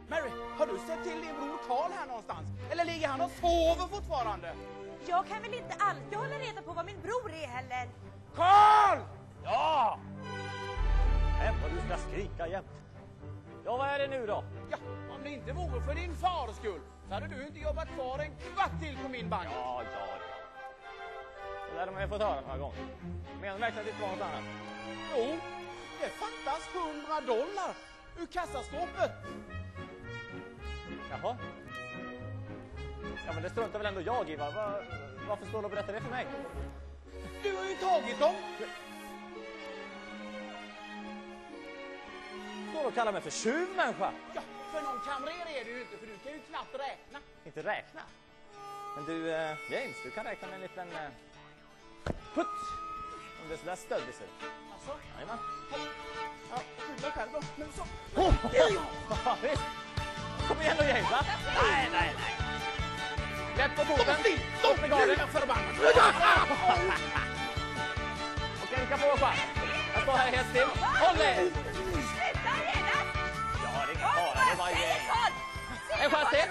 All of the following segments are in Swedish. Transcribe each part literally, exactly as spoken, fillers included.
Mary, har du sett till din bror Carl här någonstans? Eller ligger han och sover fortfarande? Jag kan väl inte alltid hålla reda på vad min bror är heller. Carl! Ja! Äm vad du ska skrika jämt. Ja, vad är det nu då? Ja, om det inte vore för din fars skull så hade du inte jobbat kvar en kvart till på min bank. Ja, ja, ja. Det där har man ju fått höra några gånger. Menar du verkligen att det är något annat? Jo, det fattas hundra dollar ur kassaskåpet. Jaha. Ja, men det struntar väl ändå jag i, va? Va? Varför står du och berättar det för mig? Du har ju tagit dem. Står och kallar mig för tjuvmänniska. Ja, för någon kamrer är du ju inte, för du kan ju knappt räkna. Inte räkna. Men du, eh, James, du kan räkna med en liten eh, putt. Om det är sådär stöddigt ser. Alltså? Jajamän. Ja, skyll dig själv då. Men så... Ja, visst. Kom igen då, James, va? Nej, nej, nej. Lätt på foten. Stopp still! Stopp! Nu är jag förbannad. Okej, du kan få åka. Jag står här helt still. Håll dig! Sluta redan! Ja, det är ingen fara. Det var ju... En chans till.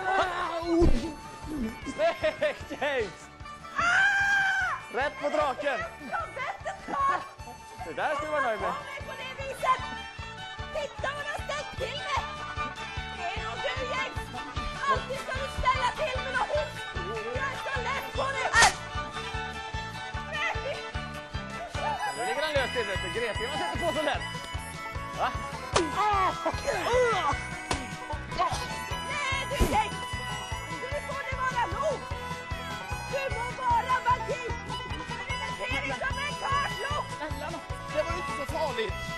Snyggt, James! Rätt på draken. Kom bättre kvar! Det där ska du vara nöjd med. Kom mig på det viset! Titta vad du har ställt till med! Det är nog du, James! Alltid ska du ställa till med något hot! Jag är så lätt på det här! Nej! Nu ligger han löst i det. Grep man sätter på så lätt. Va? Nej, du, James! Nu får det vara nog! Du må vara magi! Men det beter dig som en karlslo! Snälla, det var ju inte så farligt.